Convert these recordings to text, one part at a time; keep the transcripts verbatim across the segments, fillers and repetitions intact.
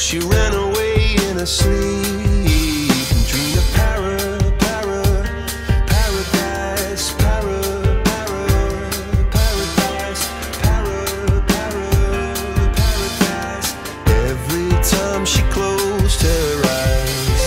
she ran away in her sleep and dreamed of para, para, paradise, para, para, paradise, para, para, paradise. Every time she closed her eyes.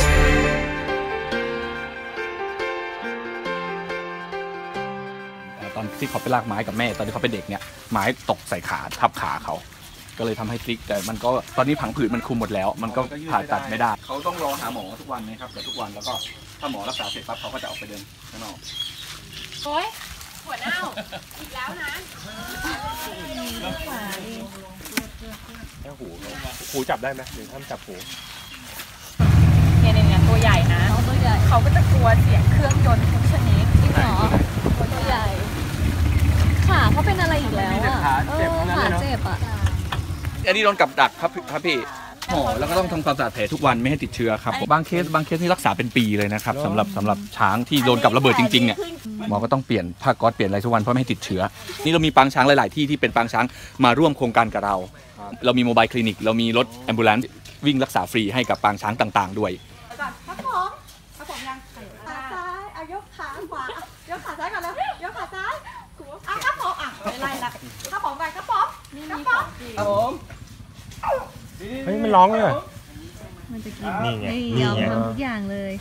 ตอนที่เขาไปลากไม้กับแม่ตอนที่เขาเป็นเด็กเนี่ยไม้ตกใส่ขาทับขาเขาก็เลยทำให้พลิกแต่มันก็ตอนนี้ผังผืดมันคุมหมดแล้วมันก็ผ่าตัดไม่ได้เขาต้องรอหาหมอทุกวันนะครับแต่ทุกวันแล้วก็ถ้าหมอรักษาเสร็จปั๊บเขาก็จะออกไปเดินข้างนอกโอ้ยหัวเน่าอีกแล้วนะแค่หูหูจับได้ไหมหรือห้ามจับหูเนี่ยเนี่ยตัวใหญ่นะตัวใหญ่เขาก็จะกลัวเสียงเครื่องยนต์ทุกชนิดจริงเหรอตัวใหญ่ขาเขาเป็นอะไรอีกแล้วอ่ะขาเจ็บขาเจ็บอ่ะอันนี้โดนกับดักครับครับพี่หมอแล้วก็ต้องทำความสะอาดแผลทุกวันไม่ให้ติดเชื้อครับบางเคสบางเคสนี่รักษาเป็นปีเลยนะครับสำหรับสำหรับช้างที่โดนกับระเบิดจริงๆเนี่ยหมอก็ต้องเปลี่ยนผ้าก๊อซเปลี่ยนอะไรทุกวันเพราะไม่ให้ติดเชื้อนี่เรามีปางช้างหลายๆที่ที่เป็นปางช้างมาร่วมโครงการกับเราเรามีโมบายคลินิกเรามีรถแอมบูเลนซ์วิ่งรักษาฟรีให้กับปางช้างต่างๆด้วยครับผมครับผมยังขาซ้ายเอายกขาขวายกขาซ้ายก่อนแล้วยกขาซ้ายอ่ะครับผมอ่ะไม่ไล่ละครับผมไปครับผมครับผมครับผมเฮ้ยมันร้องเลยมันจะกินนี่ไงนี่ยอมทำทุกอย่างเลย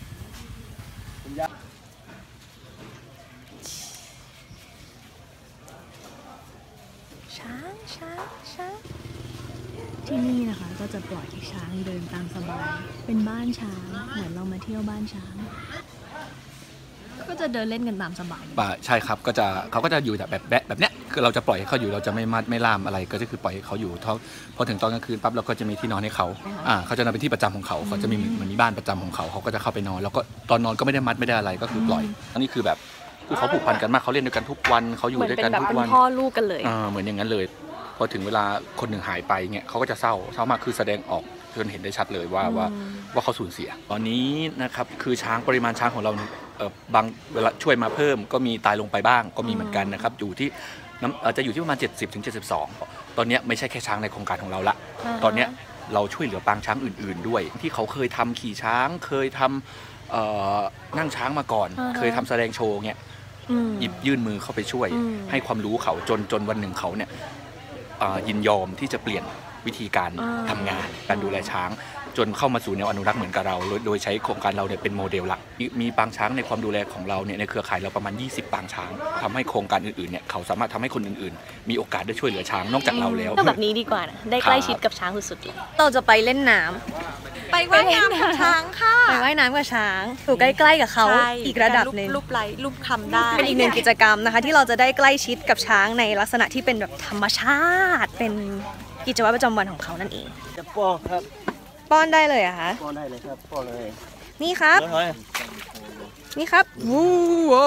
ช้างช้างช้างที่นี่นะคะก็จะปล่อยให้ช้างเดินตามสบายเป็นบ้านช้างเหมือนเรามาเที่ยวบ้านช้างก็จะเดินเล่นกันตามสบายป่าใช่ครับก็จะเขาก็จะอยู่แบบแบบแบบเนี้ยคือเราจะปล่อยให้เขาอยู่เราจะไม่มัดไม่ล่ามอะไรก็คือปล่อยให้เขาอยู่พอถึงตอนกลางคืนปั๊บเราก็จะมีที่นอนให้เขาอ่าเขาจะนอนเป็นที่ประจำของเขาเขาจะมีเหมือนมีบ้านประจำของเขาเขาก็จะเข้าไปนอนแล้วก็ตอนนอนก็ไม่ได้มัดไม่ได้อะไรก็คือปล่อยอันนี้คือแบบคือเขาผูกพันกันมากเขาเล่นด้วยกันทุกวันเขาอยู่ด้วยกันทุกวันพ่อลูกกันเลยอ่าเหมือนอย่างนั้นเลยพอถึงเวลาคนหนึ่งหายไปเงี้ยเขาก็จะเศร้าเศร้ามากคือแสดงออกจนเห็นได้ชัดเลยว่าว่าว่าเขาสูญเสียตอนนี้นะครับคือช้างปริมาณช้างของเราเออบางเวลาช่วยมาเพิ่มก็มีตายลงไปบ้างก็มีเหมือนกันนะครับอยู่ที่น้ำจะอยู่ที่ประมาณเจ็ดสิบถึงเจ็ดสิบสองตอนนี้ไม่ใช่แค่ช้างในโครงการของเราละตอนนี้เราช่วยเหลือปางช้างอื่นๆด้วยที่เขาเคยทำขี่ช้างเคยทำนั่งช้างมาก่อนเคยทำแสดงโชว์เงี้ยหยิบยื่นมือเข้าไปช่วยให้ความรู้เขาจนจนวันหนึ่งเขาเนี่ยยินยอมที่จะเปลี่ยนวิธีการทำงานการดูแลช้างจนเข้ามาสู่แนวอนุรักษ์เหมือนกับเราโดยใช้โครงการเราเนี่ยเป็นโมเดลหลักมีปางช้างในความดูแลของเราเนี่ยในเครือข่ายเราประมาณยี่สิบปางช้างทำให้โครงการอื่นๆเนี่ยเขาสามารถทำให้คนอื่นๆมีโอกาสได้ช่วยเหลือช้างนอกจากเราแล้วแบบนี้ดีกว่านะได้ใกล้ชิดกับช้างสุดๆเลยเราจะไปเล่นน้ำไปว่ายน้ำกับช้างค่ะไปว่ายน้ำกับช้างอยู่ใกล้ๆกับเขาอีกระดับนึงรูปไล้รูปคำได้เป็นอีกหนึ่งกิจกรรมนะคะที่เราจะได้ใกล้ชิดกับช้างในลักษณะที่เป็นแบบธรรมชาติเป็นกิจวัตรประจำวันของเขานั่นเองจะป้อนครับป้อนได้เลยอะคะป้อนได้เลยครับป้อนเลยนี่ครับนี่ครับวู้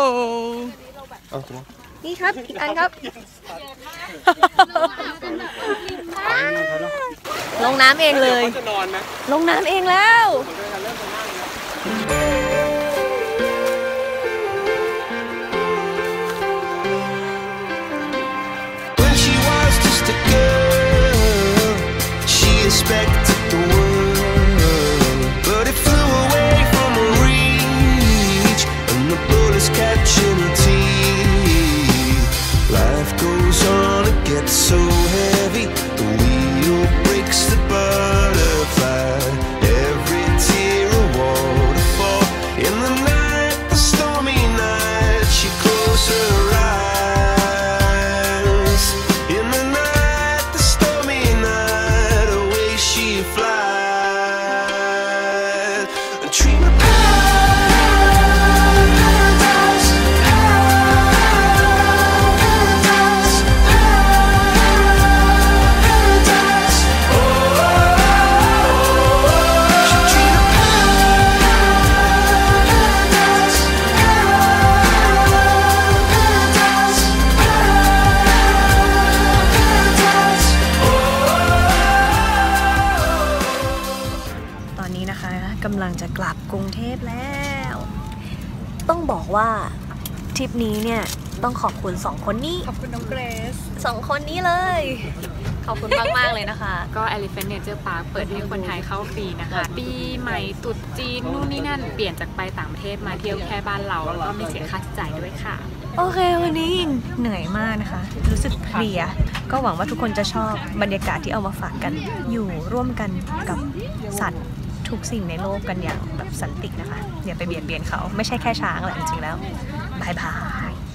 นี่ครับอีกอันครับลงน้ำเองเลยลงน้ำเองแล้ว expected the world, but it flew away from her reach, and the bullets catching her teeth. Life goes on, it gets so heavy, the wheel breaks the butterfly. Every tear a waterfall. In the night, the stormy night, she closed her eyes. In the night, the stormy night, away she flies. A dream of paradise, paradise, paradise. Oh, she dream of paradise, paradise, paradise. ตอนนี้นะคะกำลังจะกลับกรุงเทพแล้ว ต้องบอกว่าทริปนี้เนี่ยต้องขอบคุณสองคนนี้ขอบคุณน้องเกรซสองคนนี้เลยขอบคุณมากๆเลยนะคะก็ Elephant Nature Park เปิดให้คนไทยเข้าฟรีนะคะ ปีใหม่ตรุษจีนนู่นนี่นั่นเปลี่ยนจากไปต่างประเทศมาเที่ยวแค่บ้านเราแล้วก็ไม่เสียค่าใช้จ่ายด้วยค่ะโอเควันนี้เหนื่อยมากนะคะรู้สึกเพลียก็หวังว่าทุกคนจะชอบบรรยากาศที่เอามาฝากกันอยู่ร่วมกันกับสัตว์ทุกสิ่งในโลกกันอย่างแบบสันตินะคะอย่าไปเบียดเบียนเขาไม่ใช่แค่ช้างแหละจริงๆแล้วบายบาย